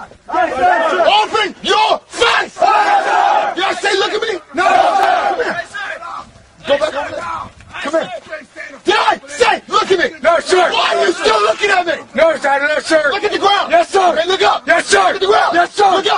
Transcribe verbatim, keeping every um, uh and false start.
Open your face! Did I say look at me? No, come here. Go back over there. Come here. Did I say look at me? No, sir. Why are you still looking at me? No, sir. No, sir. Look at the ground. Yes, sir. Okay, look up. Yes, sir. Look at the ground. Yes, sir. Look